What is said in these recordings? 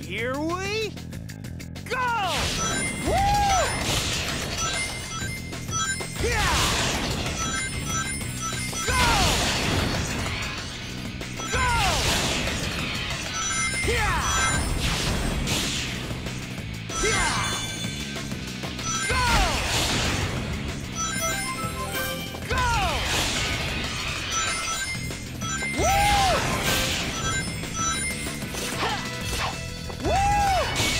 Here we go! Woo! Yeah! Go! Go! Yeah! Yeah! Go! Go! Woo! Woo!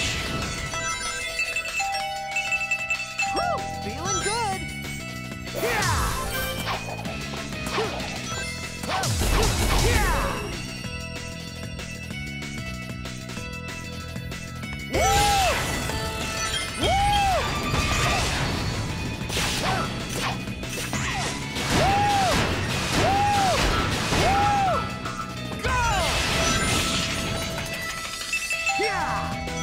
Whew, feeling good. Yeah! Yeah! Woo! Woo! Woo! Go! Yeah!